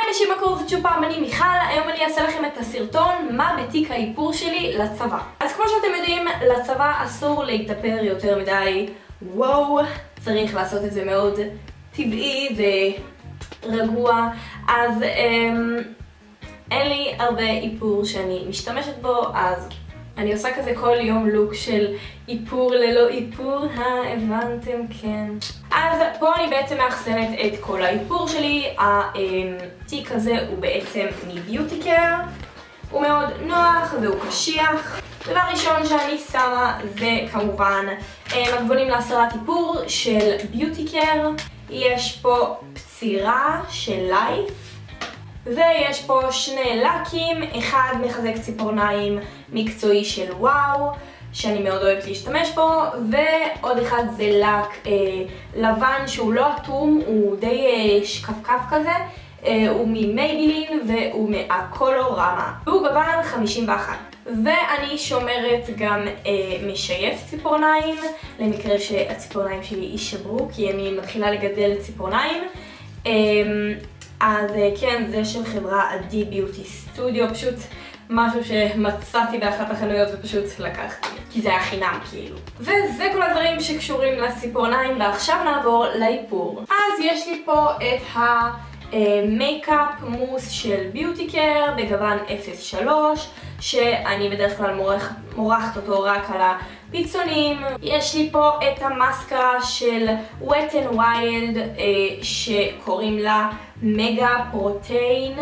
אנשים, מה קורה? שוב פעם, אני מיכל. היום אני אעשה לכם את הסרטון מה בתיק האיפור שלי לצבא. אז כמו שאתם יודעים, לצבא אסור להתאפר יותר מדי. וואו, צריך לעשות את זה מאוד טבעי ורגוע. אז אין לי הרבה איפור שאני משתמשת בו, אז אני עושה כזה כל יום לוק של איפור ללא איפור, הבנתם? כן. אז פה אני בעצם מאחסנת את כל האיפור שלי. התיק הזה הוא בעצם מביוטי קר. הוא מאוד נוח והוא קשיח. דבר ראשון שאני שמה זה כמובן מגבונים להסרת איפור של ביוטי קר. יש פה פצירה של לייף. ויש פה שני לקים, אחד מחזק ציפורניים מקצועי של וואו, שאני מאוד אוהבת להשתמש בו, ועוד אחד זה לק לבן שהוא לא אטום, הוא די שקפקף כזה, הוא ממייבלין והוא מהקולורמה, והוא גוון 51. ואני שומרת גם משייף ציפורניים, למקרה שהציפורניים שלי יישברו, כי אני מתחילה לגדל ציפורניים. אז כן, זה של חברה עדי ביוטי סטודיו, פשוט משהו שמצאתי באחת החנויות ופשוט לקחתי, כי זה היה חינם כאילו. וזה כל הדברים שקשורים לציפורניים, ועכשיו נעבור לאיפור. אז יש לי פה את המייקאפ מוס של ביוטי קר בגוון 03, שאני בדרך כלל מורחת אותו רק על הפיצונים. יש לי פה את המאסקרה של Wet n Wild שקוראים לה מגה פרוטיין.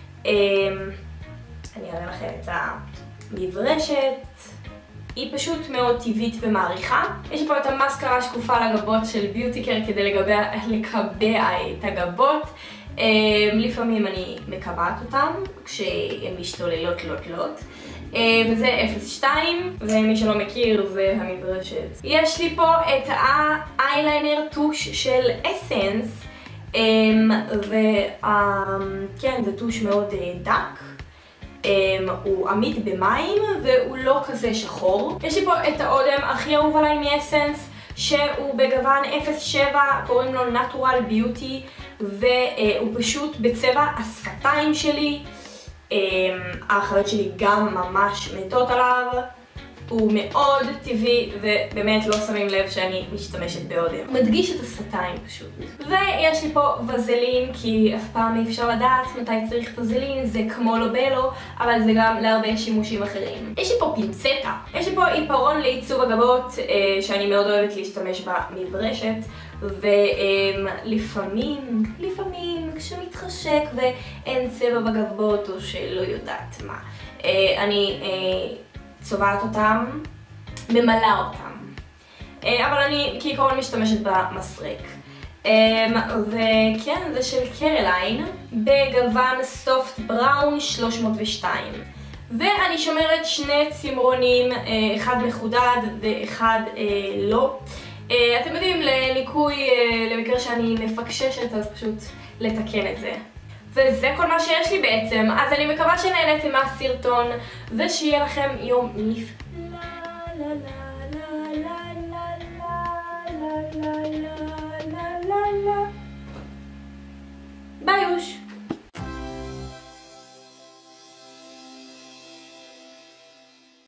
אני אראה לכם את המברשת. היא פשוט מאוד טבעית ומעריכה. יש לי פה את המאסקרה השקופה לגבות של ביוטי קר כדי לקבע את הגבות. לפעמים אני מקבעת אותם כשהן משתוללות לוט. וזה 02, ומי שלא מכיר זה המברשת. יש לי פה את האייליינר טוש של אסנס, וכן, זה טוש מאוד דק. הוא עמיד במים והוא לא כזה שחור. יש לי פה את האודם הכי אהוב עליי מאסנס, שהוא בגוון 07, קוראים לו Natural Beauty, והוא פשוט בצבע השפתיים שלי. האחיות שלי גם ממש מתות עליו. הוא מאוד טבעי ובאמת לא שמים לב שאני משתמשת באודם. הוא מדגיש את השפתיים פשוט. ויש לי פה וזלין, כי אף פעם אי אפשר לדעת מתי צריך וזלין, זה כמו לובלו, אבל זה גם להרבה שימושים אחרים. יש לי פה פינצטה. יש לי פה עיפרון לעיצוב הגבות שאני מאוד אוהבת להשתמש במברשת, ולפעמים כשמתחשק ואין צבע בגבות או שלא יודעת מה, אני צובעת אותם, ממלאה אותם, אבל אני כעיקרון משתמשת במסרק. וכן, זה של קרליין בגוון סופט בראון 302. ואני שומרת שני צמרונים, אחד מחודד ואחד לא. אתם יודעים, לניקוי, למקרה שאני מפקששת, אז פשוט לתקן את זה. וזה כל מה שיש לי בעצם. אז אני מקווה שנהניתם מהסרטון, ושיהיה לכם יום נפלא.